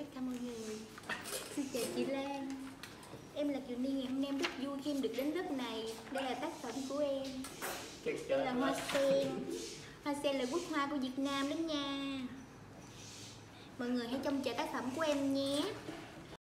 tất cả mọi người. Xin chào chị Lan. Em là Kiều Ni, ngày hôm nay em rất vui khi em được đến lớp này. Đây là tác phẩm của em. Đây là hoa sen. Hoa sen là quốc hoa của Việt Nam đó nha. Mọi người hãy trông chờ tác phẩm của em nhé.